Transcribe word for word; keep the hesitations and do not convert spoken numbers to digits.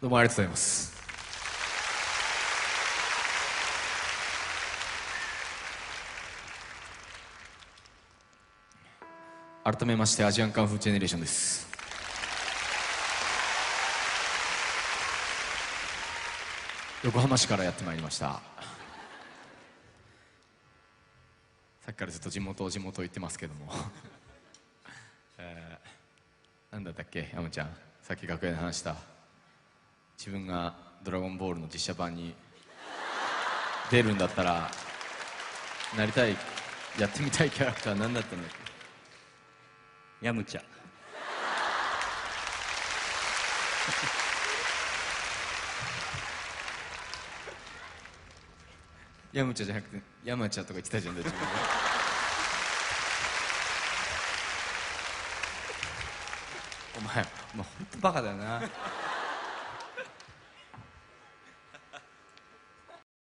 どうもありがとうございます。改めましてアジアンカンフージェネレーションです。横浜市からやってまいりました。さっきからずっと地元地元言ってますけども、えー、なんだったっけ山ちゃん、さっき楽屋で話した自分がドラゴンボールの実写版に出るんだったらなりたい、やってみたいキャラクター何だったんだっけ。ヤムチャ。ヤムチャじゃなくてヤマチャとか言ってたじゃん。自分でお前、お前ほんとバカだよな。